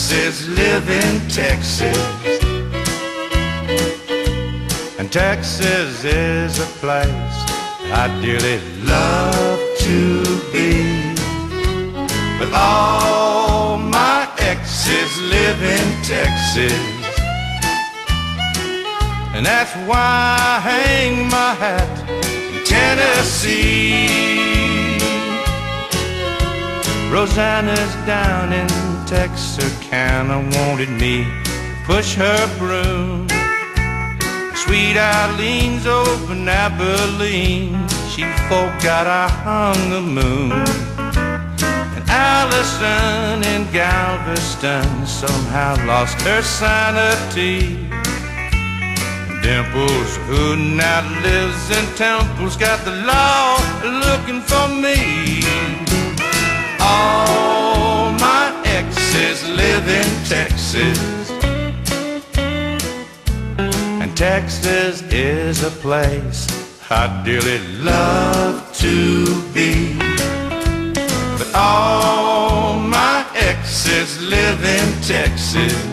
exes live in Texas, and Texas is a place I'd dearly love to be. But all my exes live in Texas, and that's why I hang my hat in Tennessee. Rosanna's down in Texarkana wanted me to push her broom. Sweet Eileen's over in Abilene, she forgot I hung the moon. And Allison in Galveston somehow lost her sanity. Dimples, who now lives in Temple's got the law looking for me. All my exes live in Texas, and Texas is a place I'd dearly love to be. But all my exes live in Texas,